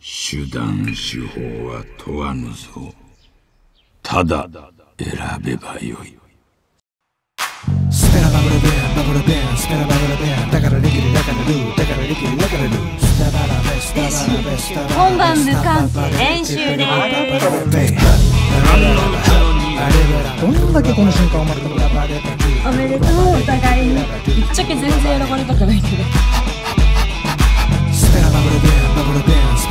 手段手法は問わぬぞ。ただ選べばよい。 スペラバブルベンバブルベンスペラバブルベンだからできるだからルーだからできるだからルースタバラベスタバラベスタバラ本番無関係練習でどんだけこの瞬間を待ってたの。 おめでとう。お互いにぶっちゃけ全然選ばれたくないけど。 スペラバブルベンバブルベン